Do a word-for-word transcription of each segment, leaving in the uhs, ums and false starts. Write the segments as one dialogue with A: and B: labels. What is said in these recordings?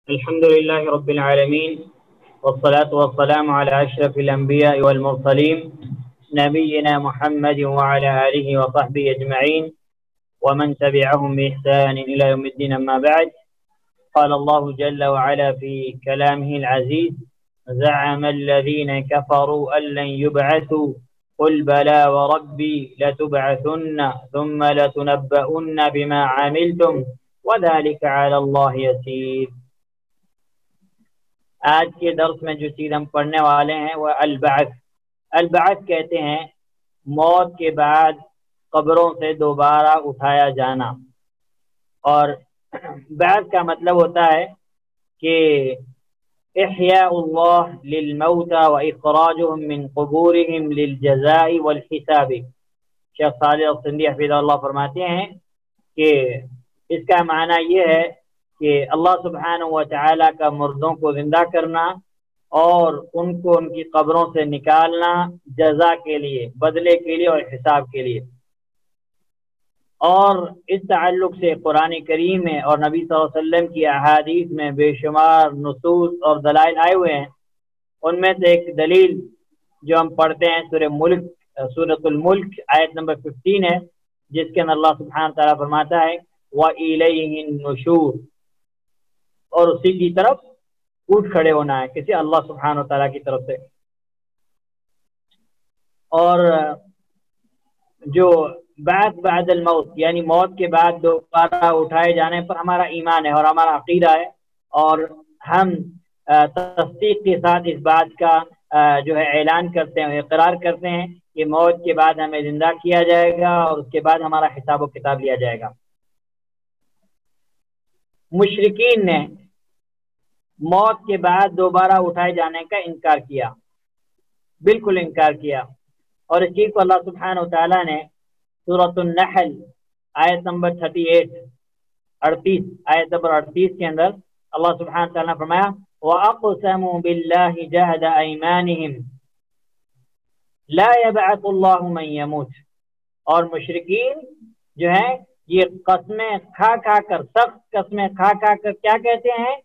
A: الحمد لله رب العالمين والصلاة والسلام على أشرف الأنبياء والمرسلين نبينا محمد وعلى آله وصحبه أجمعين ومن تبعهم بإحسان إلى يوم الدين. أما بعد، قال الله جل وعلا في كلامه العزيز: زعم الذين كفروا أن لن يبعثوا قل بلى وربي لتبعثن ثم لتنبؤن بما عملتم وذلك على الله يسير. آج کے درس میں جو چیز ہم پڑھنے والے ہیں وہ البعث. البعث کہتے ہیں موت کے بعد قبروں سے دوبارہ اٹھایا جانا. اور بعث کا مطلب ہوتا ہے کہ احیاء اللہ للموتى واخراجهم من قبورهم للجزاء والحساب. شیخ صالح السندی حفظہ اللہ فرماتے ہیں کہ اس کا معنی یہ ہے کہ اللہ سبحانہ و تعالیٰ کا مردوں کو زندہ کرنا اور ان کو ان کی قبروں سے نکالنا جزا کے لیے، بدلے کے لیے اور حساب کے لیے. اور اس تعلق سے قرآن کریم میں اور نبی صلی اللہ علیہ وسلم کی احادیث میں بے شمار نصوص اور دلائل آئے ہوئے ہیں. ان میں سے ایک دلیل جو ہم پڑھتے ہیں سورہ ملک سورۃ الملک آیت نمبر پندرہ ہے، جس کے اندر اللہ سبحانہ تعالیٰ فرماتا ہے وَإِلَيْهِ النُّشُورُ، اور اسی کی طرف اٹھ کھڑے ہونا ہے، کسی اللہ سبحانہ تعالیٰ کی طرف سے. اور جو بعد بعد الموت یعنی موت کے بعد دوبارہ اٹھائے جانے پر ہمارا ایمان ہے اور ہمارا عقیدہ ہے، اور ہم تصدیق کے ساتھ اس بات کا جو ہے اعلان کرتے ہیں، اقرار کرتے ہیں کہ موت کے بعد ہمیں زندہ کیا جائے گا اور اس کے بعد ہمارا حساب و کتاب لیا جائے گا. مشرکین نے موت کے بعد دوبارہ اٹھائے جانے کا انکار کیا، بالکل انکار کیا. اور اس چیز کو اللہ سبحانہ وتعالیٰ نے سورۃ النحل آیت نمبر اڑتیس اڑتیس آیت نمبر اڑتیس کے اندر اللہ سبحانہ وتعالیٰ نے فرمایا وَأَقْسَمُوا بِاللَّهِ جَهْدَ أَيْمَانِهِمْ لَا يَبْعَثُ اللَّهُ مَن يَمُوتُ. اور مشرکین جو ہیں یہ قسمیں کھا کھا کر، سخت قسمیں کھا کھا کر کیا کہتے ہیں؟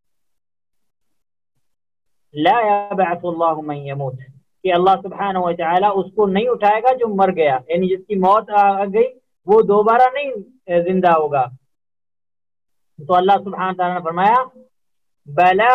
A: لا يبعث اللہ من يموت، کہ اللہ سبحانہ و تعالی اس کو نہیں اٹھائے گا جو مر گیا، یعنی جس کی موت آ گئی وہ دوبارہ نہیں زندہ ہوگا. تو اللہ سبحانہ و تعالی نے فرمایا بلا،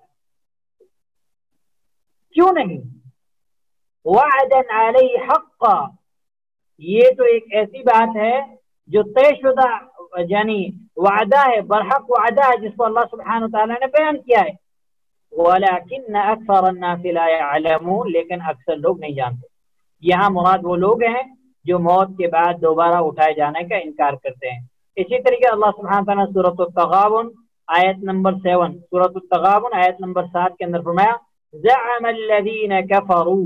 A: کیوں نہیں، وعدا علیہ حقا، یہ تو ایک ایسی بات ہے جو طے شدہ یعنی وعدہ ہے، برحق وعدہ ہے، جس کو اللہ سبحانہ و تعالی نے بیان کیا ہے. وَلَكِنَّ أَكْثَرَ النَّاسِ لَا يَعْلَمُونَ، لیکن اکثر لوگ نہیں جانتے. یہاں مراد وہ لوگ ہیں جو موت کے بعد دوبارہ اٹھائے جانے کا انکار کرتے ہیں. اسی طریقے اللہ سبحانہ تعالیٰ نے سورۃ التغابن آیت نمبر سیون سورۃ التغابن آیت نمبر سات کے اندر فرمایا زعم الذین کفروا،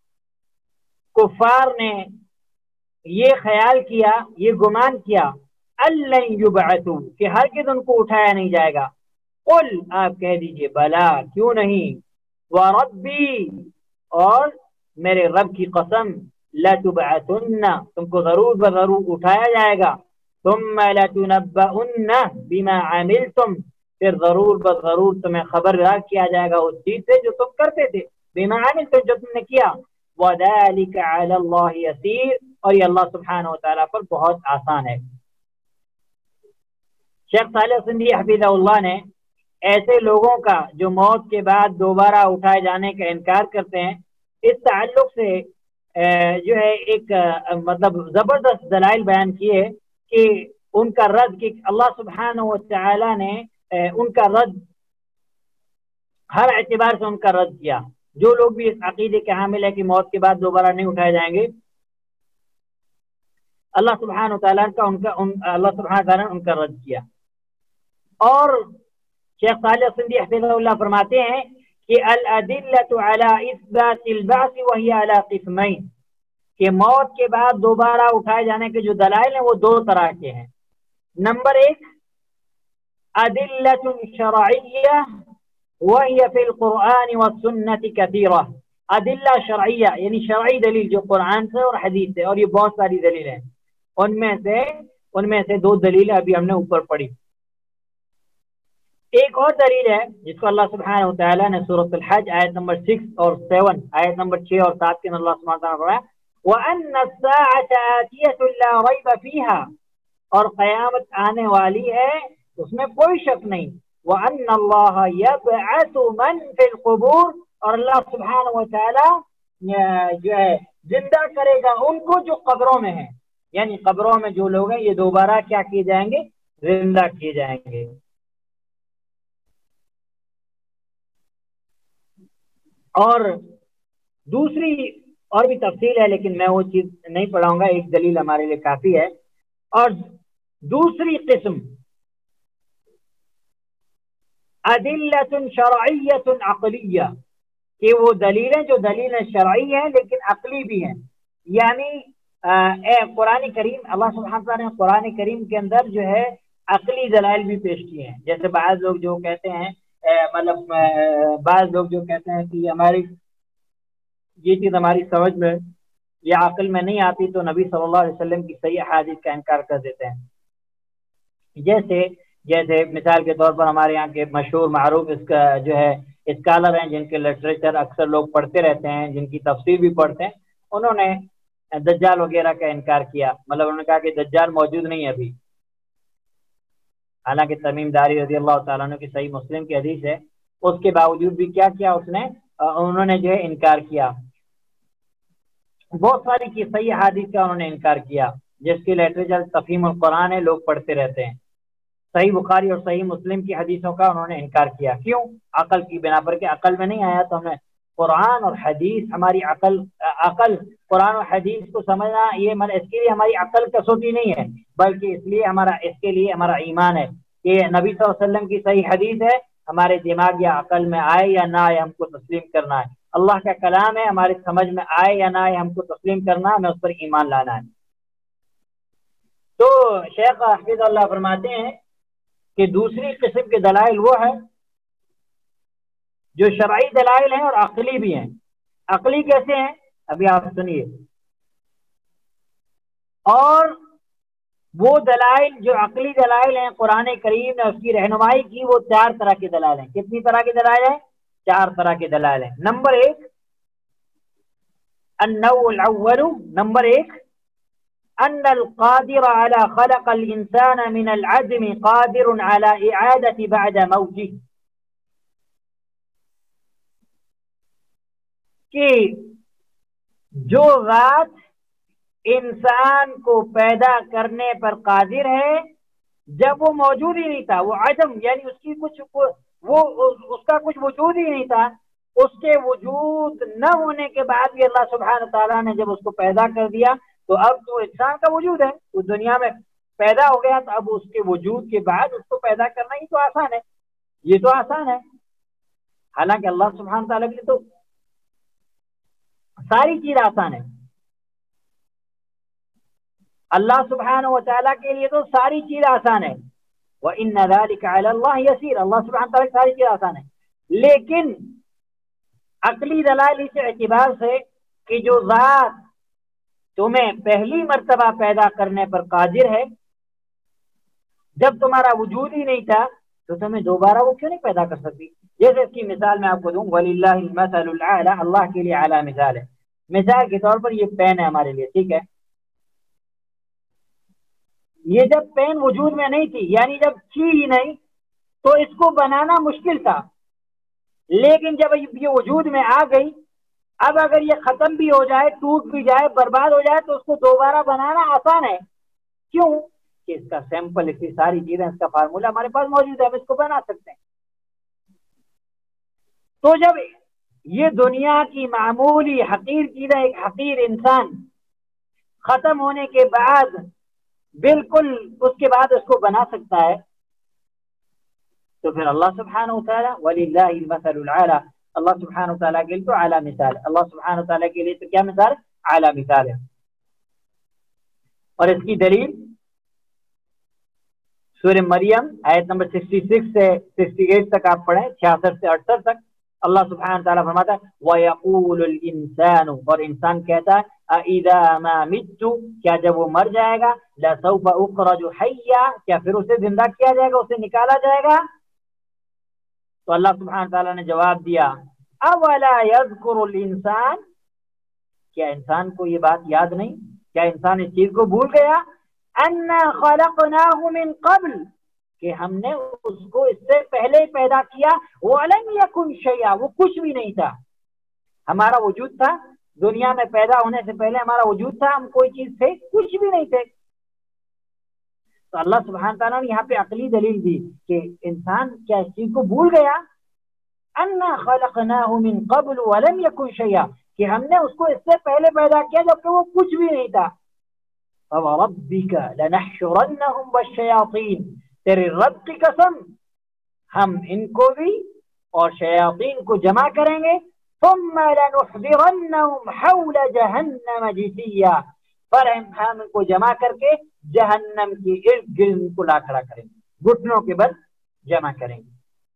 A: کفار نے یہ خیال کیا، یہ گمان کیا ان لن یبعثوا، کہ ہرگز ان کو اٹھایا نہیں جائے گا. قل، آپ کہہ دیجئے بلا، کیوں نہیں، وربی، اور میرے رب کی قسم، لتبعثن، تم کو ضرور بضرور اٹھایا جائے گا. ثم لتنبؤن بما عملتم، پھر ضرور بضرور تمہیں خبردار کیا جائے گا اس چیز سے جو تم کرتے تھے، بما عملتم، جو تم نے کیا. وذلك على اللہ یسیر، اور یہ اللہ سبحانہ وتعالی پر بہت آسان ہے. شیخ صالح سندھی حفظہ اللہ نے ایسے لوگوں کا جو موت کے بعد دوبارہ اٹھائے جانے کا انکار کرتے ہیں، اس تعلق سے جو ہے ایک مطلب زبردست دلائل بیان کیے کہ ان کا رد، کہ اللہ سبحانہ و تعالی نے ان کا رد ہر اعتبار سے ان کا رد کیا. جو لوگ بھی اس عقیدے کے حامل ہے کہ موت کے بعد دوبارہ نہیں اٹھائے جائیں گے، اللہ سبحانہ و تعالیٰ کا ان کا ان اللہ سبحانہ و تعالیٰ نے ان کا رد کیا. اور شیخ صالح سندھی حفظہ اللہ فرماتے ہیں کہ الادلۃ علی اثبات البعث وہی علی قسمین، کہ موت کے بعد دوبارہ اٹھائے جانے کے جو دلائل ہیں وہ دو طرح کے ہیں. نمبر ایک ادلۃ شرعیہ وہی فی القرآن والسنۃ کثیرہ، ادلہ شرعیہ یعنی شرعی دلیل جو قرآن سے اور حدیث سے، اور یہ بہت ساری دلیل ہیں. ان میں سے ان میں سے دو دلیلیں ابھی ہم نے اوپر پڑھی. ایک اور دلیل ہے جس کو اللہ سبحانہ و تعالیٰ نے سورۃ الحج آیت نمبر سکس اور سیون، آیت نمبر چھ اور سات کے اندر اللہ سبحانہ و تعالیٰ نے فرمایا وَأَنَّ السَّاعَةَ آتِيَةٌ لَا رَيْبَ فِيهَا، اور قیامت آنے والی ہے اس میں کوئی شک نہیں، وَأَنَّ اللَّهَ يَبْعَثُ مَن فِي الْقُبُورِ، اور اللہ سبحانہ و تعالیٰ جو ہے زندہ کرے گا ان کو جو قبروں میں ہیں، یعنی قبروں میں جو لوگ ہیں یہ دوبارہ کیا کیے جائیں گے؟ زندہ کیے جائیں گے۔ اور دوسری اور بھی تفصیل ہے لیکن میں وہ چیز نہیں پڑھاؤں گا، ایک دلیل ہمارے لیے کافی ہے۔ اور دوسری قسم ادلۃ شرعیۃ عقلیہ، کہ وہ دلیلیں جو دلیلیں شرعی ہیں لیکن عقلی بھی ہیں، یعنی اے قرآن کریم، اللہ سبحانہ تعالیٰ نے قرآن کریم کے اندر جو ہے عقلی دلائل بھی پیش کیے ہیں۔ جیسے بعض لوگ جو کہتے ہیں مطلب بعض لوگ جو کہتے ہیں کہ ہماری یہ چیز ہماری سمجھ میں یا عقل میں نہیں آتی تو نبی صلی اللہ علیہ وسلم کی صحیح احادیث کا انکار کر دیتے ہیں۔ جیسے جیسے مثال کے طور پر ہمارے یہاں کے مشہور معروف اس کا جو ہے اسکالر ہیں جن کے لٹریچر اکثر لوگ پڑھتے رہتے ہیں، جن کی تفسیر بھی پڑھتے ہیں، انہوں نے دجال وغیرہ کا انکار کیا، مطلب انہوں نے کہا کہ دجال موجود نہیں ہے ابھی، حالانکہ تمیم داری رضی اللہ تعالیٰ عنہ کی صحیح مسلم کی حدیث ہے، اس کے باوجود بھی کیا کیا اس نے انہوں نے جو ہے انکار کیا۔ بہت ساری کی صحیح حدیث کا انہوں نے انکار کیا، جس کی لٹریچر تفہیم القرآن ہے، لوگ پڑھتے رہتے ہیں۔ صحیح بخاری اور صحیح مسلم کی حدیثوں کا انہوں نے انکار کیا، کیوں؟ عقل کی بنا پر، کہ عقل میں نہیں آیا۔ تو ہم نے قرآن اور حدیث، ہماری عقل عقل قرآن اور حدیث کو سمجھنا یہ مطلب اس کے لیے ہماری عقل کسوٹی نہیں ہے، بلکہ اس لیے ہمارا اس کے لیے ہمارا ایمان ہے کہ نبی صلی اللہ علیہ وسلم کی صحیح حدیث ہے، ہمارے دماغ یا عقل میں آئے یا نہ آئے ہم کو تسلیم کرنا ہے۔ اللہ کا کلام ہے، ہماری سمجھ میں آئے یا نہ آئے ہم کو تسلیم کرنا ہے، ہمیں اس پر ایمان لانا ہے۔ تو شیخ حفیظ اللہ فرماتے ہیں کہ دوسری قسم کے دلائل وہ ہے جو شرعی دلائل ہیں اور عقلی بھی ہیں۔ عقلی کیسے ہیں؟ ابھی آپ سنیے۔ اور وہ دلائل جو عقلی دلائل ہیں قرآن کریم نے اس کی رہنمائی کی، وہ چار طرح کے دلائل ہیں۔ کتنی طرح کے دلائل ہیں؟ چار طرح کے دلائل ہیں۔ نمبر ایک النوع الاول، نمبر ایک ان القادر على خلق الانسان من العدم قادر على اعادة بعد موته، کہ جو ذات انسان کو پیدا کرنے پر قادر ہے جب وہ موجود ہی نہیں تھا، وہ عدم یعنی اس کی کچھ وہ اس کا کچھ وجود ہی نہیں تھا، اس کے وجود نہ ہونے کے بعد بھی اللہ سبحانہ تعالیٰ نے جب اس کو پیدا کر دیا تو اب تو انسان کا وجود ہے، وہ دنیا میں پیدا ہو گیا، تو اب اس کے وجود کے بعد اس کو پیدا کرنا ہی تو آسان ہے، یہ تو آسان ہے۔ حالانکہ اللہ سبحانہ تعالیٰ کے لیے تو ساری چیز آسان ہے، اللہ سبحانہ و تعالیٰ کے لیے تو ساری چیز آسان ہے۔ وَإِنَّ ذَلِكَ عَلَى اللَّهِ يَسِيرٌ، اللہ سبحانہ تعالیٰ کی ساری چیز آسان ہے، لیکن عقلی دلائل اس اعتبار سے کہ جو ذات تمہیں پہلی مرتبہ پیدا کرنے پر قادر ہے، جب تمہارا وجود ہی نہیں تھا تو تمہیں دوبارہ وہ کیوں نہیں پیدا کر سکتی؟ جیسے اس کی مثال میں آپ کو دوں، وَلِلَّهِ الْمَثَلُ الْأَعْلَى، اللہ کے لیے اعلیٰ مثال ہے۔ مثال کے طور پر یہ پین ہے ہمارے لیے، ٹھیک ہے، یہ جب پین وجود میں نہیں تھی، یعنی جب تھی ہی نہیں، تو اس کو بنانا مشکل تھا، لیکن جب یہ وجود میں آ گئی، اب اگر یہ ختم بھی ہو جائے، ٹوٹ بھی جائے، برباد ہو جائے، تو اس کو دوبارہ بنانا آسان ہے۔ کیوں؟ کہ اس کا سیمپل، اس کی ساری چیزیں، اس کا فارمولا ہمارے پاس موجود ہے، ہم اس کو بنا سکتے ہیں۔ تو جب یہ دنیا کی معمولی حقیر چیز ہے، ایک حقیر انسان ختم ہونے کے بعد بالکل اس کے بعد اس کو بنا سکتا ہے، تو پھر اللہ سبحانہ وتعالی وَلِلَّهِ الْمَثَلُ الْأَعْلَى، اللہ سبحانہ وتعالیٰ کے لیے تو اعلیٰ مثال ہے، اللہ سبحانہ وتعالیٰ کے لیے تو کیا مثال؟ اعلیٰ مثال ہے۔ اور اس کی دلیل سورہ مریم آیت نمبر چھیاسٹھ سے اڑسٹھ تک آپ پڑھیں، چھیاسٹھ سے اڑسٹھ تک، اللہ سبحانہ تعالیٰ فرماتا ہے وَيَقُولُ الْإِنسَانُ، اور انسان کہتا ہے أَإِذَا مَا مِتُّ، کیا جب وہ مر جائے گا، لَسَوْفَ أُخْرَجُ حَيًّا، کیا پھر اسے زندہ کیا جائے گا، اسے نکالا جائے گا؟ تو اللہ سبحانہ تعالیٰ نے جواب دیا اولا یذکر الانسان، کیا انسان کو یہ بات یاد نہیں، کیا انسان اس چیز کو بھول گیا، انا خلقناہ من قبل، کہ ہم نے اس کو اس سے پہلے پیدا کیا، ولم یکن شیئا، وہ کچھ بھی نہیں تھا، ہمارا وجود تھا دنیا میں پیدا ہونے سے پہلے ہمارا وجود تھا، ہم کوئی چیز تھے کچھ بھی نہیں تھے۔ تو اللہ سبحانہ تعالیٰ نے یہاں پہ عقلی دلیل دی کہ انسان کیا اس چیز کو بھول گیا، انا خلقناہ من قبل ولم یکن شیئا، کہ ہم نے اس کو اس سے پہلے پیدا کیا جبکہ وہ کچھ بھی نہیں تھا۔ فوربک لنحشرنہم والشیاطین، تیرے رب کی قسم ہم ان کو بھی اور شیاطین کو جمع کریں گے، ثم لنحضرنہم حول جہنم جثیا، پر ہم ان کو جمع کر کے جہنم کی ارد گرد ان کو لا کھڑا کریں گے، گھٹنوں کے بل جمع کریں گے۔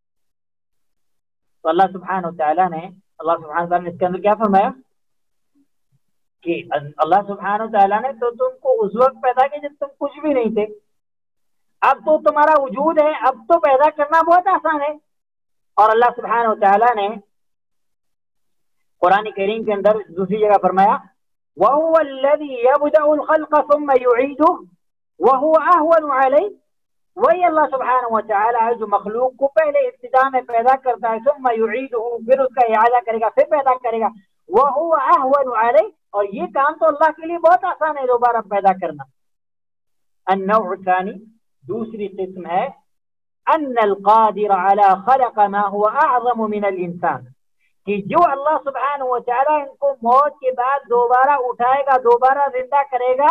A: تو اللہ سبحانہ تعالیٰ نے اللہ سبحانہ تعالیٰ نے اس کے اندر کیا فرمایا کہ اللہ سبحانہ تعالیٰ نے تو تم کو اس وقت پیدا کیا جب تم کچھ بھی نہیں تھے، اب تو تمہارا وجود ہے، اب تو پیدا کرنا بہت آسان ہے۔ اور اللہ سبحانہ تعالیٰ نے قرآن کریم کے اندر دوسری جگہ فرمایا وَهُوَ الَّذِي يَبْدَأُ الْخَلْقَ ثُمَّ يُعِيدُهُ وَهُوَ أَهْوَنُ عَلَيْهِ، وہی اللہ سبحانہ وتعالی ہے جو مخلوق کو پہلے ابتدا میں پیدا کرتا ہے، ثم يُعِيدُهُ، پھر اس کا اعادہ کرے گا، پھر پیدا کرے گا، وَهُوَ أَهْوَنُ عَلَيْهِ، اور یہ کام تو اللہ کے لیے بہت آسان ہے دوبارہ پیدا کرنا۔ النوع الثانی، دوسری قسم ہے ان القادر على خلق ما هو اعظم من الانسان، کہ جو اللہ سبحانہ و تعالی ان کو موت کے بعد دوبارہ اٹھائے گا، دوبارہ زندہ کرے گا،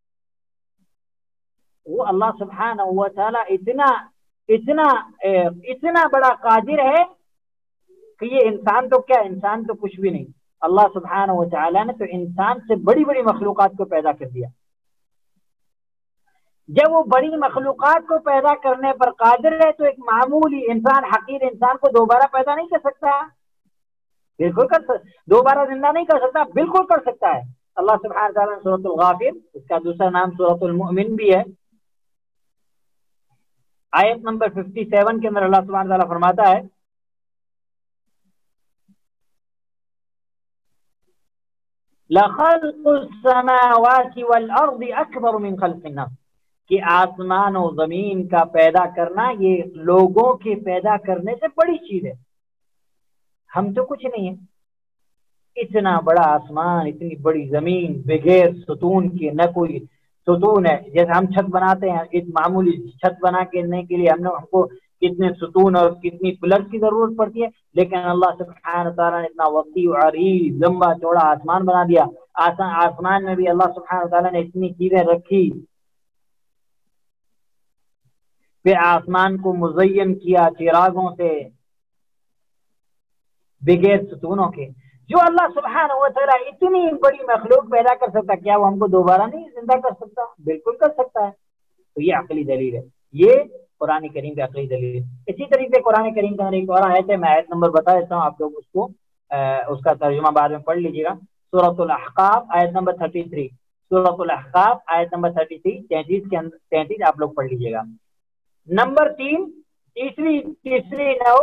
A: وہ اللہ سبحانہ و تعالی اتنا اتنا اتنا بڑا قادر ہے کہ یہ انسان تو کیا، انسان تو کچھ بھی نہیں، اللہ سبحانہ و تعالی نے تو انسان سے بڑی بڑی مخلوقات کو پیدا کر دیا۔ جب وہ بڑی مخلوقات کو پیدا کرنے پر قادر ہے تو ایک معمولی انسان، حقیر انسان کو دوبارہ پیدا نہیں کر سکتا، بالکل کر سکتا، دوبارہ زندہ نہیں کر سکتا، بالکل کر سکتا ہے۔ اللہ سبحانہ تعالیٰ نے سورۃ الغافر، اس کا دوسرا نام سورۃ المؤمن بھی ہے، آیت نمبر سچاون کے اندر اللہ سبحانہ تعالیٰ فرماتا ہے لَخَلْقُ السَّمَاوَاتِ وَالْأَرْضِ أَكْبَرُ مِنْ خَلْقِ النَّاسِ، کہ آسمان و زمین کا پیدا کرنا یہ لوگوں کے پیدا کرنے سے بڑی چیز ہے، ہم تو کچھ نہیں ہے، اتنا بڑا آسمان، اتنی بڑی زمین بغیر ستون کے، نہ کوئی ستون ہے، جیسے ہم چھت بناتے ہیں، ایک معمولی چھت بنا کرنے کے لیے ہم نے ہم کو کتنے ستون اور کتنی پلر کی ضرورت پڑتی ہے، لیکن اللہ سبحانہ تعالیٰ نے اتنا وسیع و عریض لمبا چوڑا آسمان بنا دیا، آسمان میں بھی اللہ سبحانہ تعالیٰ نے اتنی چیزیں رکھی، پھر آسمان کو مزین کیا چراغوں سے بغیر ستونوں کے۔ جو اللہ سبحانہ و تعالیٰ اتنی بڑی مخلوق پیدا کر سکتا، کیا وہ ہم کو دوبارہ نہیں زندہ کر سکتا؟ بالکل کر سکتا ہے۔ تو یہ عقلی دلیل ہے، یہ قرآن کریم کی عقلی دلیل ہے۔ اسی طریقے سے قرآن کریم کا ایک اور آیت ہے، میں آیت نمبر بتا دیتا ہوں، آپ لوگ اس کو اس کا ترجمہ بعد میں پڑھ لیجیے گا۔ سورۃ الاحقاف آیت نمبر تھرٹی تھری، سورۃ الاحقاف آیت نمبر تھرٹی تھری تینتیس کے اندر تینتیس آپ لوگ پڑھ لیجیے گا۔ نمبر تین، تیسری تیسری نو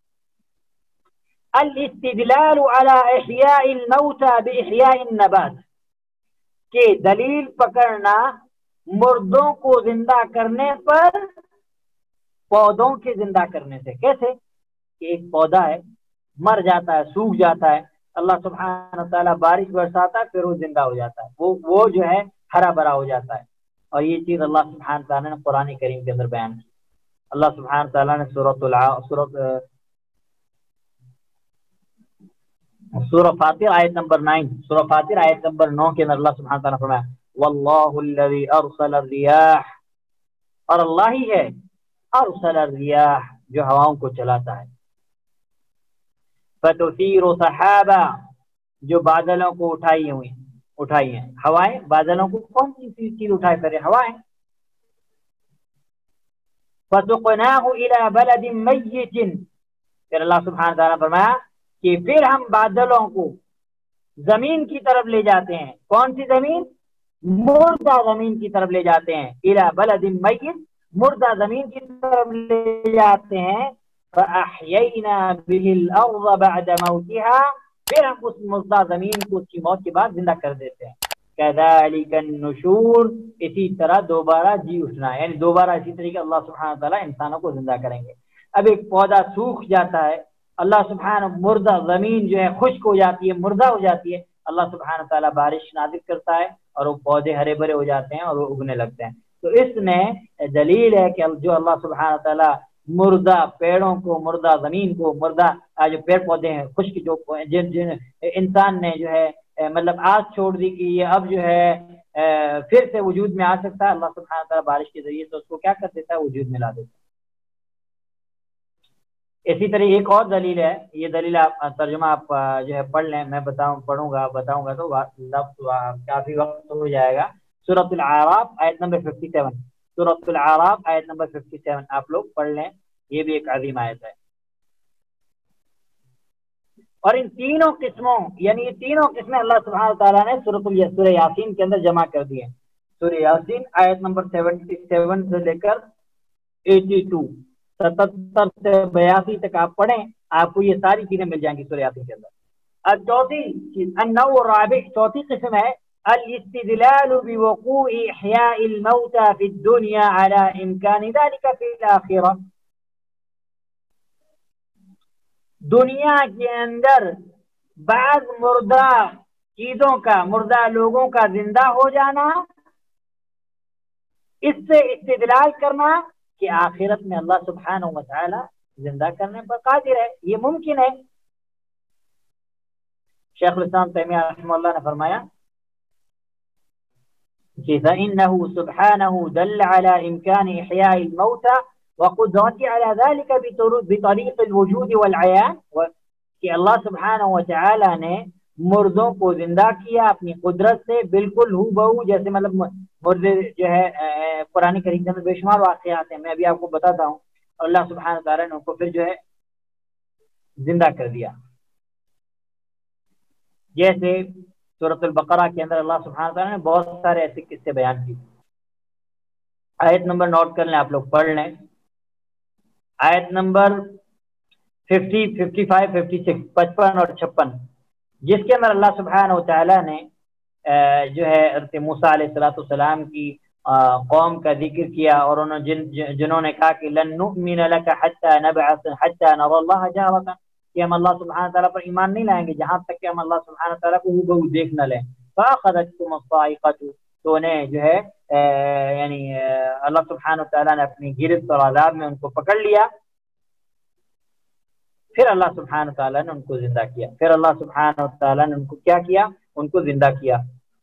A: الاستدلال على احیاء الموتى باحیاء النبات، کہ دلیل پکڑنا مردوں کو زندہ کرنے پر پودوں کے زندہ کرنے سے۔ کیسے کہ ایک پودا ہے، مر جاتا ہے، سوکھ جاتا ہے، اللہ سبحانہ تعالیٰ بارش برساتا ہے، پھر وہ زندہ ہو جاتا ہے، وہ وہ جو ہے ہرا بھرا ہو جاتا ہے، اور یہ چیز اللہ سبحانہ تعالیٰ نے قرآن کریم کے اندر بیان کی۔ اللہ سبحانہ تعالیٰ نے سورۃ الع سورۃ سورہ فاطر آیت نمبر نائن، سورہ فاطر آیت نمبر نو کے اندر اللہ سبحانہ تعالیٰ نے فرمایا واللہ الذی ارسل الریاح، اور اللہ ہی ہے ارسل الریاح جو ہواؤں کو چلاتا ہے، فتثیر سحابا جو بادلوں کو اٹھائی ہوئی اٹھائی ہیں، ہوائیں بادلوں کو کون سی چیز اٹھائے کرے؟ ہوائیں۔ فسقناہ الی بلد میت، پھر اللہ سبحانہ تعالیٰ نے فرمایا کہ پھر ہم بادلوں کو زمین کی طرف لے جاتے ہیں، کون سی زمین؟ مردہ زمین کی طرف لے جاتے ہیں، الی بلد میت، مردہ زمین کی طرف لے جاتے ہیں، فَأَحْيَيْنَا بِهِ الْأَرْضَ بَعْدَ مَوْتِهَا، پھر ہم اس مردہ زمین کو اس کی موت کے بعد زندہ کر دیتے ہیں. كَذَلِكَ النُّشُورُ، اسی طرح دوبارہ جی اٹھنا، یعنی دوبارہ اسی طریقے اللہ سبحانہ وتعالیٰ انسانوں کو زندہ کریں گے. اب ایک پودا سوکھ جاتا ہے، اللہ سبحانہ مردہ زمین جو ہے خشک ہو جاتی ہے، مردہ ہو جاتی ہے، اللہ سبحانہ تعالیٰ بارش نازل کرتا ہے اور وہ پودے ہرے بھرے ہو جاتے ہیں اور وہ اگنے لگتے ہیں. تو اس میں دلیل ہے کہ جو اللہ سبحانہ تعالیٰ مردہ پیڑوں کو، مردہ زمین کو، مردہ جو پیڑ پودے ہیں خشک، جو جن جن انسان نے جو ہے مطلب آس چھوڑ دی کہ یہ اب جو ہے پھر سے وجود میں آ سکتا ہے، اللہ سبحانہ تعالیٰ بارش کے ذریعے سے اس کو کیا کر دیتا ہے، وجود میں لا دیتا ہے. اسی طرح ایک اور دلیل ہے، یہ دلیل آپ ترجمہ آپ جو ہے پڑھ لیں، میں بتاؤں پڑھوں گا بتاؤں گا تو لفظ کافی وقت ہو جائے گا. سورۃ الاعراف آیت نمبر سیون، سورۃ الاعراف آیت نمبر سیون آپ لوگ پڑھ لیں، یہ بھی ایک عظیم آیت ہے. اور ان تینوں قسموں، یعنی یہ تینوں قسمیں اللہ سبحانہ تعالیٰ نے سورۃ سورہ یاسین کے اندر جمع کر دی ہیں. سورہ یاسین آیت نمبر سیونٹی سیون سے لے کر ایٹی ٹو، ستتر سے بیاسی تک آپ پڑھیں، آپ کو یہ ساری چیزیں مل جائیں گی سورہ یاسین کے اندر. اب چوتھی چیز النوع الرابع، چوتھی قسم ہے الاستدلال بوقوع احیاء الموتى في الدنيا على امکان ذلك في الاخرہ. دنیا کے اندر بعض مردہ چیزوں کا، مردہ لوگوں کا زندہ ہو جانا، اس سے استدلال کرنا کہ آخرت میں اللہ سبحانہ و تعالی زندہ کرنے پر قادر ہے، یہ ممکن ہے. شیخ الاسلام تیمیہ رحمہ اللہ نے فرمایا کہ فإنه سبحانه دل على إمكان إحياء الموتى وقدرته على ذلك بطريق الوجود والعيان، کہ اللہ سبحانہ و تعالی نے مردوں کو زندہ کیا اپنی قدرت سے، بالکل ہو بہو جیسے مطلب مردے جو ہے قرآن کریم کے اندر بے شمار واقعات ہیں، میں ابھی آپ کو بتاتا ہوں. اللہ سبحانہ تعالی نے ان کو پھر جو ہے زندہ کر دیا. جیسے سورۃ البقرہ کے اندر اللہ سبحانہ تعالی نے بہت سارے ایسے قصے بیان کیے. آیت نمبر نوٹ کر لیں، آپ لوگ پڑھ لیں، آیت نمبر fifty, fifty five, fifty six, پچپن اور چھپن، جس کے اندر اللہ سبحانہ و تعالی نے جو ہے حضرت موسیٰ علیہ السلام کی قوم کا ذکر کیا، اور انہوں جن جنہوں نے کہا کہ لن نؤمن لك حتى نبعث حتى نرى الله جهرة، کہ ہم اللہ سبحانہ تعالیٰ پر ایمان نہیں لائیں گے جہاں تک کہ ہم اللہ سبحانہ تعالیٰ کو ہو دیکھ نہ لیں. فأخذتكم الصاعقة، تو انہیں جو ہے یعنی اللہ سبحانہ تعالیٰ نے اپنی گرفت اور عذاب میں ان کو پکڑ لیا. پھر اللہ سبحانہ تعالیٰ نے ان کو زندہ کیا، پھر اللہ سبحانہ تعالیٰ نے ان کو کیا کیا، ان کو زندہ کیا.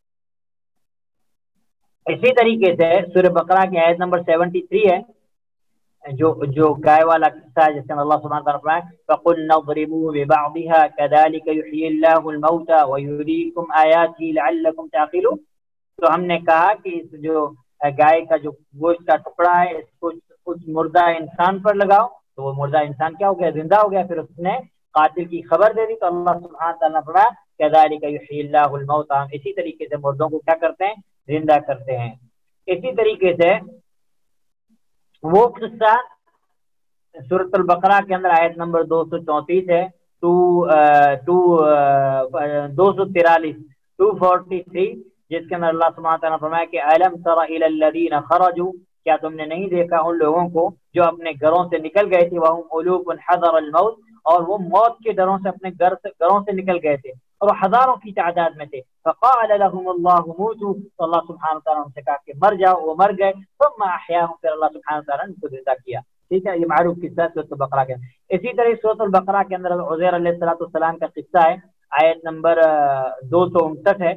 A: اسی طریقے سے سورہ بقرہ کی آیت نمبر سیونٹی تھری ہے، جو جو گائے والا قصہ ہے، جس میں اللہ سبحانہ تعالیٰ فرمایا فَقُلْنَا اضْرِبُوا بِبَعْضِهَا كَذَلِكَ يُحْيِي اللَّهُ الْمَوْتَى وَيُرِيكُمْ آيَاتِهِ لَعَلَّكُمْ تَعْقِلُونَ. تو ہم نے کہا کہ اس جو گائے کا جو گوشت کا ٹکڑا ہے، اس کو کچھ مردہ انسان پر لگاؤ، تو وہ مردہ انسان کیا ہو گیا، زندہ ہو گیا. پھر اس نے قاتل کی خبر دے دی، تو اللہ سبحانہ تعالیٰ نے فرمایا كَذَلِكَ يُحْيِي اللَّهُ الْمَوْتَى، اسی طریقے سے مردوں کو کیا کرتے ہیں، زندہ کرتے ہیں. اسی طریقے سے وہ قصہ سورۃ البقرہ کے اندر آیت نمبر دو سو چونتیس ہے، ٹو ٹو دو سو ترالیس، ٹو فورٹی تھری، جس کے اندر اللہ سبحانہ تعالیٰ نے فرمایا کہ أَلَمْ تَرَ إِلَى الَّذِينَ خَرَجُوا، کیا تم نے نہیں دیکھا ان لوگوں کو جو اپنے گھروں سے نکل گئے تھے، وَهُمْ أُلُوفٌ حَذَرَ الْمَوْتِ، اور وہ موت کے ڈروں سے اپنے گھر سے گھروں سے نکل گئے تھے، اور وہ ہزاروں کی تعداد میں تھے. فَقَالَ لَهُمُ اللَّهُ مُوتُوا، تو اللہ سبحانہ تعالیٰ نے ان سے کہا کہ مر جاؤ، وہ مر گئے. ثُمَّ أَحْيَاهُمْ، پھر اللہ سبحانہ تعالیٰ نے ان کو زندہ کیا. ٹھیک ہے، یہ معروف قصہ ہے سورۃ البقرہ کے. اسی طرح سورۃ البقرہ کے اندر عزیر علیہ السلام کا قصہ ہے، آیت نمبر دو سو انسٹھ ہے،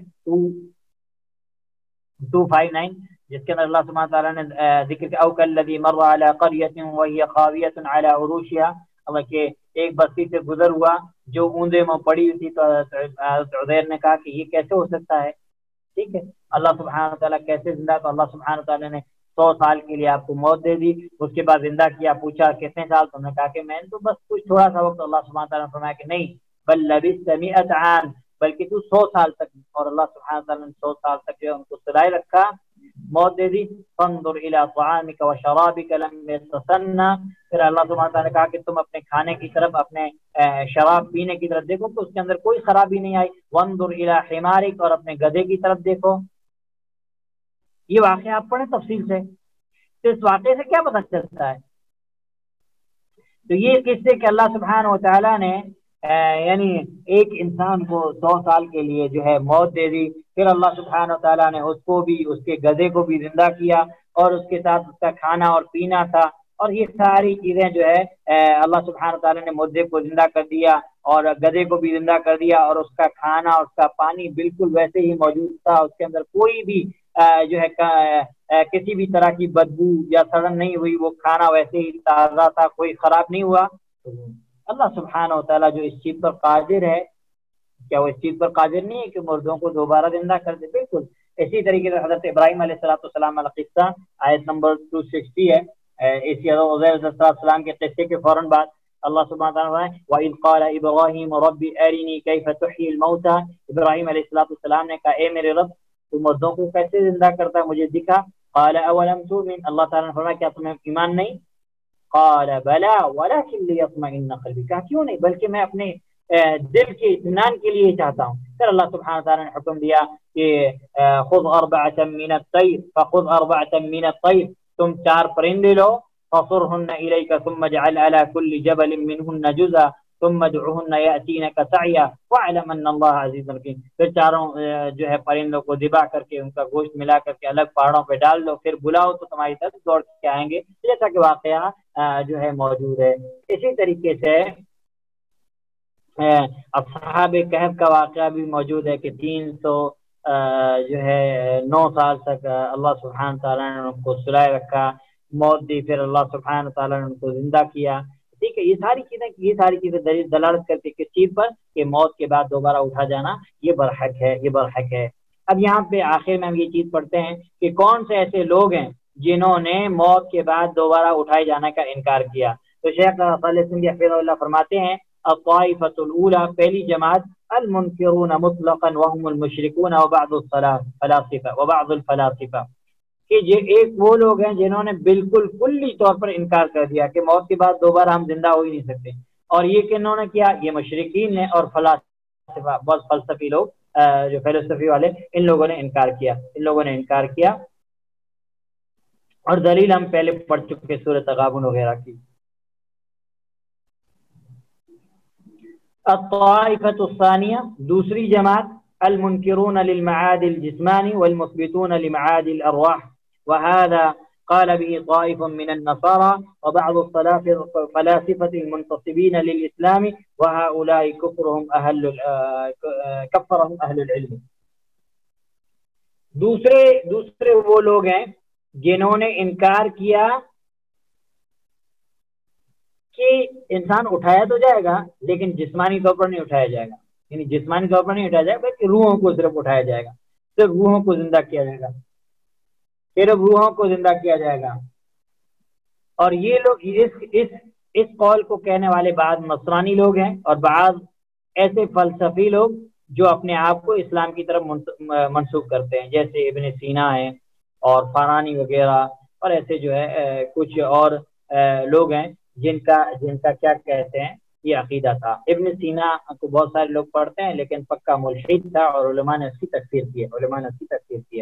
A: ٹو فائیو نائن، جس کے اندر اللہ سبحانہ تعالیٰ نے ذکر کیا او کالذی مر علی قریۃ وہی خاویۃ علی عروشها، اللہ کہ ایک بستی سے گزر ہوا جو اوندے میں پڑی ہوئی تھی. تو عزیر نے کہا کہ یہ کیسے ہو سکتا ہے، ٹھیک ہے، اللہ سبحانہ تعالیٰ کیسے زندہ، تو اللہ سبحانہ تعالیٰ نے سو سال کے لیے آپ کو موت دے دی، اس کے بعد زندہ کیا. پوچھا کتنے سال، تو نے کہا کہ میں نے تو بس کچھ تھوڑا سا وقت. اللہ سبحانہ تعالیٰ نے فرمایا کہ نہیں، بل لبثت مئۃ عام، بلکہ تو سو سال تک. اور اللہ سبحانہ تعالیٰ نے سو سال تک جو ان کو سلائے رکھا، موت دے دی، فانظر الی طعامک و شرابک لم یتسنى، پھر اللہ سبحانہ تعالیٰ نے کہا کہ تم اپنے کھانے کی طرف، اپنے شراب پینے کی طرف دیکھو تو اس کے اندر کوئی خرابی نہیں آئی، وانظر الی حمارک، اور اپنے گدھے کی طرف دیکھو۔ یہ واقعہ آپ پڑھیں تفصیل سے، تو اس واقعے سے کیا پتہ چلتا ہے؟ تو یہ قصے کہ اللہ سبحانہ و تعالیٰ نے یعنی ایک انسان کو سو سال کے لیے جو ہے موت دے دی، پھر اللہ سبحانہ و تعالیٰ نے اس کو بھی، اس کے گدھے کو بھی زندہ کیا، اور اس کے ساتھ اس کا کھانا اور پینا تھا، اور یہ ساری چیزیں جو ہے اللہ سبحانہ و تعالیٰ نے مردے کو زندہ کر دیا اور گدھے کو بھی زندہ کر دیا، اور اس کا کھانا اور اس کا پانی بالکل ویسے ہی موجود تھا، اس کے اندر کوئی بھی جو ہے کسی بھی طرح کی بدبو یا سڑن نہیں ہوئی، وہ کھانا ویسے ہی تازہ تھا، کوئی خراب نہیں ہوا۔ اللہ سبحانہ و تعالیٰ جو اس چیز پر قادر ہے، کیا وہ اس چیز پر قادر نہیں ہے کہ مردوں کو دوبارہ زندہ کر دے؟ بالکل اسی طریقے سے حضرت ابراہیم علیہ السلام علیہ قصہ آیت نمبر دو سو ساٹھ ہے، اسی حضرت عزیر علیہ السلام کے قصے کے فوراً بعد اللہ سبحانہ وتعالیٰ نے وَإِذْ قَالَ إِبْرَاهِيمُ رَبِّ أَرِنِي كَيْفَ تُحْيِي الْمَوْتَى، ابراہیم علیہ السلام نے کہا اے میرے رب تو مردوں کو کیسے زندہ کرتا ہے، مجھے دکھا۔ قَالَ أَوَلَمْ تُؤْمِنْ، اللہ تعالیٰ نے فرمایا کیا تمہیں ایمان نہیں؟ قَالَ بَلَى وَلَكِنْ لِيَطْمَئِنَّ قَلْبِي، کہا کیوں نہیں، بلکہ میں اپنے دل کے اطمینان کے لیے چاہتا ہوں۔ پھر اللہ سبحانہ تعالیٰ نے حکم دیا کہ خذ اربعۃ من الطیر فخذ اربعۃ من الطیر، تم چار پرندے لو، فصرهن الیک ثم اجعل على كل جبل منهن جزءا ثم ادعوهن ياتينك سعيا واعلم ان الله عزيز حكيم، پھر چاروں جو ہے پرندوں کو ذبح کر کے ان کا گوشت ملا کر کے الگ پہاڑوں پہ ڈال دو، پھر بلاؤ تو تمہاری طرف دوڑ کے آئیں گے، جیسا کہ واقعہ جو ہے موجود ہے۔ اسی طریقے سے اصحاب کہف کا واقعہ بھی موجود ہے کہ تین سو جو ہے نو سال تک اللہ سبحانہ تعالیٰ نے ان کو سلائے رکھا، موت دی، پھر اللہ سبحانہ تعالیٰ نے ان کو زندہ کیا۔ ٹھیک ہے، یہ ساری چیزیں یہ ساری چیزیں دلالت کرتی کس چیز پر؟ کہ موت کے بعد دوبارہ اٹھا جانا یہ برحق ہے، یہ برحق ہے۔ اب یہاں پہ آخر میں ہم یہ چیز پڑھتے ہیں کہ کون سے ایسے لوگ ہیں جنہوں نے موت کے بعد دوبارہ اٹھائے جانے کا انکار کیا۔ تو شیخ صالح سندھی حفظہ اللہ فرماتے ہیں الطائفة الأولى، پہلی جماعت المنکرون مطلقا وهم المشرکون وبعض الفلاسفہ وبعض الفلاسفہ، کہ یہ ایک وہ لوگ ہیں جنہوں نے بالکل کلی طور پر انکار کر دیا کہ موت کے بعد دوبارہ ہم زندہ ہو ہی نہیں سکتے، اور یہ کنہوں نے کیا؟ یہ مشرکین نے اور فلاسفہ، بہت فلسفی لوگ جو فلسفی والے، ان لوگوں نے انکار کیا ان لوگوں نے انکار کیا اور دلیل ہم پہلے پڑھ چکے سورۃ تغابن وغیرہ کی۔ الطائفة الثانية، دوسری جماعت المنکرون للمعاد الجسمانی والمثبتون لمعاد الارواح، وهذا قال به طائف من النصارى وبعض الفلاسفة المنتصبين للإسلام وهؤلاء كفرهم أهل كفرهم أهل العلم۔ دوسرے دوسرے وہ لوگ ہیں جنہوں نے انکار کیا کہ انسان اٹھایا تو جائے گا لیکن جسمانی طور پر نہیں اٹھایا جائے گا، یعنی جسمانی طور پر نہیں اٹھایا جائے گا بلکہ روحوں کو صرف اٹھایا جائے گا، صرف روحوں کو زندہ کیا جائے گا، صرف روحوں کو زندہ کیا جائے گا۔ اور یہ لوگ اس اس اس قول کو کہنے والے بعض نصرانی لوگ ہیں اور بعض ایسے فلسفی لوگ جو اپنے آپ کو اسلام کی طرف منسوخ کرتے ہیں، جیسے ابن سینا ہیں اور فارانی وغیرہ، اور ایسے جو ہے کچھ اور لوگ ہیں جن کا جن کا کیا کہتے ہیں یہ عقیدہ تھا۔ ابن سینا کو بہت سارے لوگ پڑھتے ہیں لیکن پکا ملحد تھا اور علماء نے اس کی تکفیر کی ہے علماء نے اس کی تکفیر کی ہے۔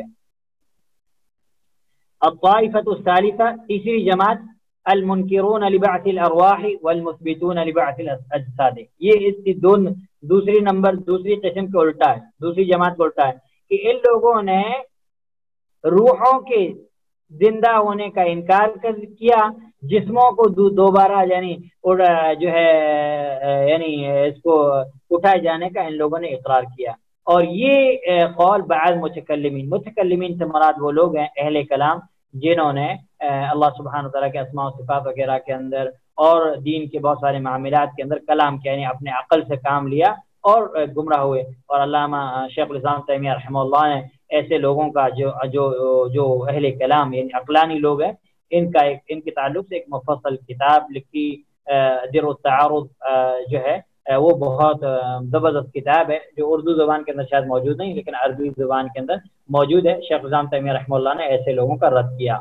A: الطائفة الثالثة، تیسری جماعت المنکرون لبعث الارواح والمثبتون لبعث الاجساد، یہ اس کی دون دوسری نمبر دوسری قسم کے الٹا ہے، دوسری جماعت کا الٹا ہے کہ ان لوگوں نے روحوں کے زندہ ہونے کا انکار کر کیا، جسموں کو دوبارہ یعنی جو ہے یعنی اس کو اٹھائے جانے کا ان لوگوں نے اقرار کیا۔ اور یہ قول بعض متکلمین متکلمین سے مراد وہ لوگ ہیں اہل کلام جنہوں نے اللہ سبحانہ وتعالیٰ کے اسماء و صفات وغیرہ کے اندر اور دین کے بہت سارے معاملات کے اندر کلام کیا، یعنی اپنے عقل سے کام لیا اور گمراہ ہوئے۔ اور علامہ شیخ الاسلام تیمیہ رحمہ اللہ نے ایسے لوگوں کا جو جو جو اہل کلام یعنی عقلانی لوگ ہیں ان کا ایک ان کے تعلق سے ایک مفصل کتاب لکھی، در التعارض جو ہے وہ بہت زبردست کتاب ہے جو اردو زبان کے اندر شاید موجود نہیں لیکن عربی زبان کے اندر موجود ہے. شیخ الاسلام تیمیہ رحمہ اللہ نے ایسے لوگوں کا رد کیا.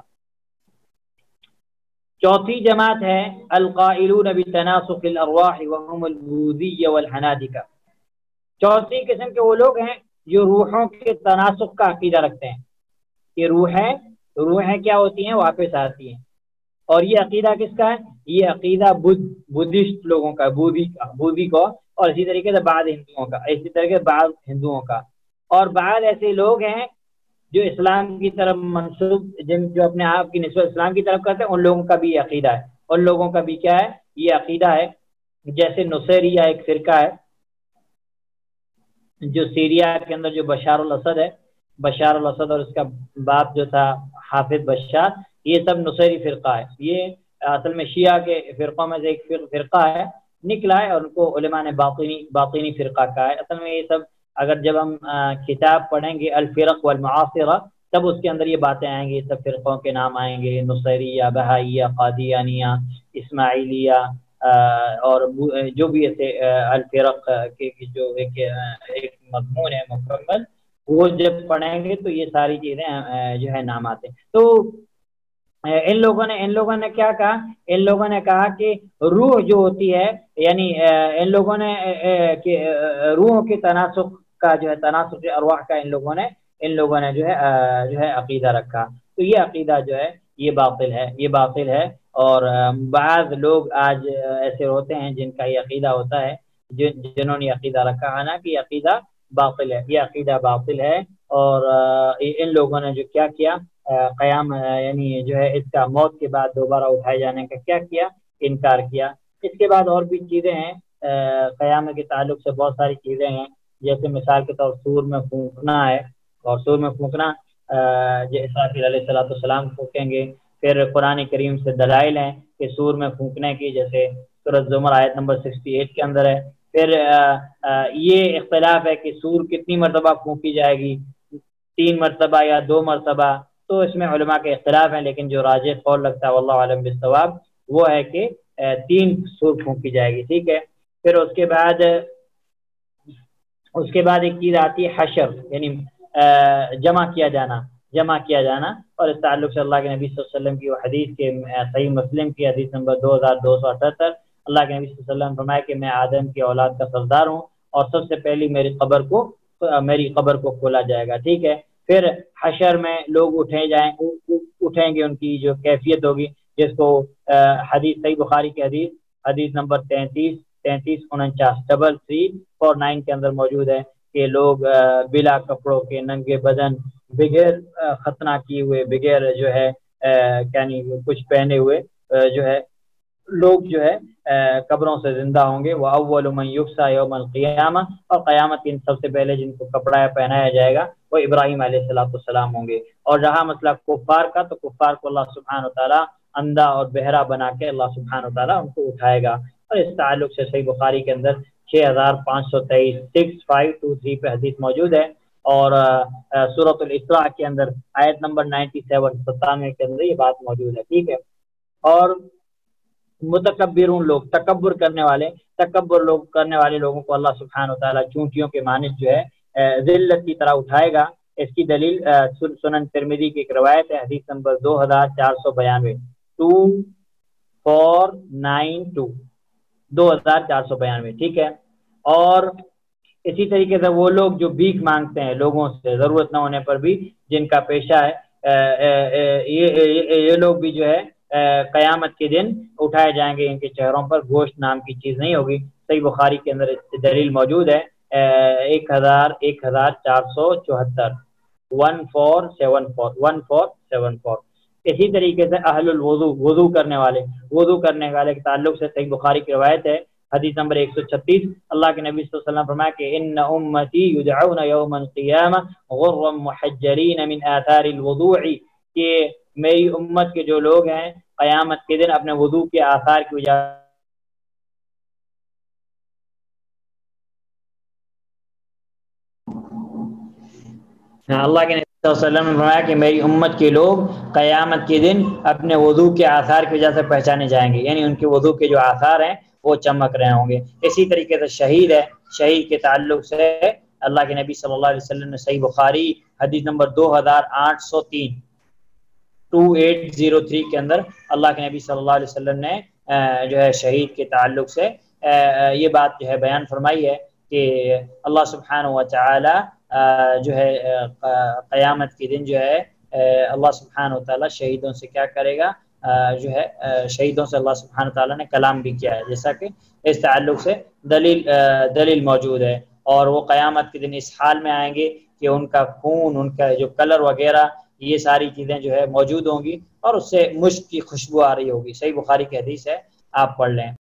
A: چوتھی جماعت ہے القائلون بتناسخ الارواح وهم البوذیہ والحنادقہ. چوتھی قسم کے وہ لوگ ہیں جو روحوں کے تناسخ کا عقیدہ رکھتے ہیں کہ روحیں روحیں کیا ہوتی ہیں واپس آتی ہیں. اور یہ عقیدہ کس کا ہے؟ یہ عقیدہ بدھ بدھسٹ لوگوں کا بودھی کا بودھی کو اور اسی طریقے سے بعض ہندوؤں کا اسی طریقے سے بعض ہندوؤں کا. اور بعض ایسے لوگ ہیں جو اسلام کی طرف منسوب جن جو اپنے آپ کی نسبت اسلام کی طرف کرتے ہیں ان لوگوں کا بھی یہ عقیدہ ہے. ان لوگوں کا بھی کیا ہے؟ یہ عقیدہ ہے. جیسے نصیریہ ایک فرقہ ہے جو سیریا کے اندر جو بشار الاسد ہے بشار الاسد اور اس کا باپ جو تھا حافظ بشار یہ سب نصیری فرقہ ہے. یہ اصل میں شیعہ کے فرقوں میں سے ایک فرقہ ہے نکلا ہے اور ان کو علماء نے باطنی باطنی فرقہ کہا ہے. اصل میں یہ سب اگر جب ہم کتاب پڑھیں گے الفرق والمعاصرہ تب اس کے اندر یہ باتیں آئیں گی. سب فرقوں کے نام آئیں گے نصیریہ بہائیہ قادیانیہ اسماعیلیہ اور جو بھی ایسے الفرق کے جو ایک ایک مضمون ہے مکمل وہ جب پڑھیں گے تو یہ ساری چیزیں جو ہے نام آتے ہیں. تو ان لوگوں نے ان لوگوں نے کیا کہا؟ ان لوگوں نے کہا کہ روح جو ہوتی ہے یعنی ان لوگوں نے کہ روحوں کے تناسخ کا جو ہے تناسخ ارواح کا ان لوگوں نے ان لوگوں نے جو ہے جو ہے عقیدہ رکھا. تو یہ عقیدہ جو ہے یہ باطل ہے یہ باطل ہے. اور بعض لوگ آج ایسے ہوتے ہیں جن کا یہ عقیدہ ہوتا ہے جن جنہوں نے عقیدہ رکھا ہے نا کہ یہ عقیدہ باطل ہے یہ عقیدہ باطل ہے. اور ان لوگوں نے جو کیا کیا قیام یعنی جو ہے اس کا موت کے بعد دوبارہ اٹھائے جانے کا کیا کیا انکار کیا. اس کے بعد اور بھی چیزیں ہیں قیامت کے تعلق سے بہت ساری چیزیں ہیں. جیسے مثال کے طور سور میں پھونکنا ہے اور سور میں پھونکنا اسرافیل علیہ الصلوۃ والسلام پھونکیں گے. پھر قرآن کریم سے دلائل ہیں کہ سور میں پھونکنے کی جیسے سورۃ زمر آیت نمبر اڑسٹھ کے اندر ہے. پھر یہ اختلاف ہے کہ سور کتنی مرتبہ پھونکی جائے گی تین مرتبہ یا دو مرتبہ. تو اس میں علماء کے اختلاف ہیں لیکن جو راجح قول لگتا ہے واللہ عالم بالصواب وہ ہے کہ تین سور پھونکی جائے گی. ٹھیک ہے. پھر اس کے بعد اس کے بعد ایک چیز آتی ہے حشر یعنی جمع کیا جانا جمع کیا جانا اور اس تعلق سے اللہ کے نبی صلی اللہ علیہ وسلم کی وہ حدیث کے صحیح مسلم کی حدیث نمبر دو ہزار دو سو اٹھہتر اللہ کے نبی صلی اللہ علیہ وسلم فرمایا کہ میں آدم کی اولاد کا سردار ہوں اور سب سے پہلی میری قبر کو میری قبر کو کھولا جائے گا. ٹھیک ہے. پھر حشر میں لوگ اٹھے جائیں اٹھیں گے ان کی جو کیفیت ہوگی جس کو حدیث صحیح بخاری کی حدیث حدیث نمبر تینتیس تینتیس انچاس ڈبل تھری فور نائن کے اندر موجود ہے کہ لوگ بلا کپڑوں کے ننگے بدن بغیر ختنہ کیے ہوئے بغیر جو ہے یعنی کچھ پہنے ہوئے جو ہے لوگ جو ہے قبروں سے زندہ ہوں گے. وہ اول من یکسا یوم القیامہ اور قیامت کے سب سے پہلے جن کو کپڑا پہنایا جائے گا وہ ابراہیم علیہ الصلوۃ والسلام ہوں گے. اور رہا مسئلہ کفار کا تو کفار کو اللہ سبحانہ وتعالیٰ اندھا اور بہرا بنا کے اللہ سبحانہ وتعالیٰ ان کو اٹھائے گا. اور اس تعلق سے صحیح بخاری کے اندر چھ ہزار پانچ سو تیئیس سکس فائیو ٹو تھری پہ حدیث موجود ہے. اور سورۃ الاسراء کے اندر آیت نمبر نائنٹی سیون ستانوے کے اندر یہ بات موجود ہے. ٹھیک ہے. اور متکبرون لوگ تکبر کرنے والے تکبر لوگ کرنے والے لوگوں کو اللہ سبحانہ وتعالیٰ چونٹیوں کے مانند جو ہے ذلت کی طرح اٹھائے گا. اس کی دلیل سنن ترمذی کی ایک روایت ہے حدیث نمبر دو ہزار چار سو بیانوے ٹو فور نائن ٹو دو ہزار چار سو بیانوے. ٹھیک ہے. اور اسی طریقے سے وہ لوگ جو بھیک مانگتے ہیں لوگوں سے ضرورت نہ ہونے پر بھی جن کا پیشہ ہے یہ لوگ بھی جو ہے قیامت کے دن اٹھائے جائیں گے. ان کے چہروں پر گوشت نام کی چیز نہیں ہوگی. صحیح بخاری کے اندر اس دلیل موجود ہے ایک ہزار ایک ہزار چار سو چوہتر one four seven four one four seven four. اسی طریقے سے اہل الوضو وضو کرنے والے وضو کرنے والے کے تعلق سے صحیح بخاری کی روایت ہے حدیث نمبر ایک سو چھتیس اللہ کے نبی صلی اللہ علیہ وسلم فرمایا کہ ان امتی یدعون یوم القیامہ غرا محجرین من آثار الوضوع کہ میری امت کے جو لوگ ہیں قیامت کے دن اپنے وضو کے آثار کی وجہ اللہ کے نبی صلی اللہ علیہ وسلم نے فرمایا کہ میری امت کے لوگ قیامت کے دن اپنے وضو کے آثار کی وجہ سے پہچانے جائیں گے. یعنی ان کے وضو کے جو آثار ہیں وہ چمک رہے ہوں گے۔ اسی طریقے سے شہید ہے، شہید کے تعلق سے اللہ کے نبی صلی اللہ علیہ وسلم نے صحیح بخاری حدیث نمبر دو ہزار آٹھ سو تین ٹو ایٹ زیرو تھری کے اندر اللہ کے نبی صلی اللہ علیہ وسلم نے جو ہے شہید کے تعلق سے یہ بات جو ہے بیان فرمائی ہے کہ اللہ سبحانہ و تعالی جو ہے قیامت کے دن جو ہے اللہ سبحانہ و تعالی شہیدوں سے کیا کرے گا، جو ہے شہیدوں سے اللہ سبحانہ و تعالی نے کلام بھی کیا ہے، جیسا کہ اس تعلق سے دلیل دلیل موجود ہے۔ اور وہ قیامت کے دن اس حال میں آئیں گے کہ ان کا خون، ان کا جو کلر وغیرہ، یہ ساری چیزیں جو ہے موجود ہوں گی اور اس سے مشک کی خوشبو آ رہی ہوگی۔ صحیح بخاری کی حدیث ہے، آپ پڑھ لیں۔